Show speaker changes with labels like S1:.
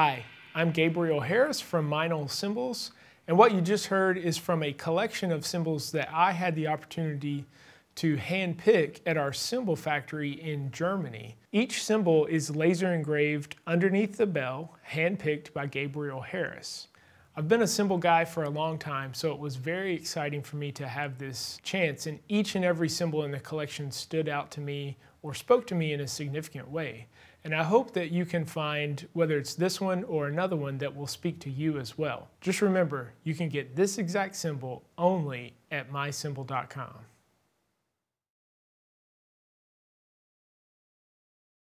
S1: Hi, I'm Gabriel Harris from Meinl Symbols, and what you just heard is from a collection of symbols that I had the opportunity to hand pick at our symbol factory in Germany. Each symbol is laser engraved underneath the bell, hand picked by Gabriel Harris. I've been a symbol guy for a long time, so it was very exciting for me to have this chance, and each and every symbol in the collection stood out to me or spoke to me in a significant way. And I hope that you can find, whether it's this one or another one, that will speak to you as well. Just remember, you can get this exact symbol only at mysymbol.com.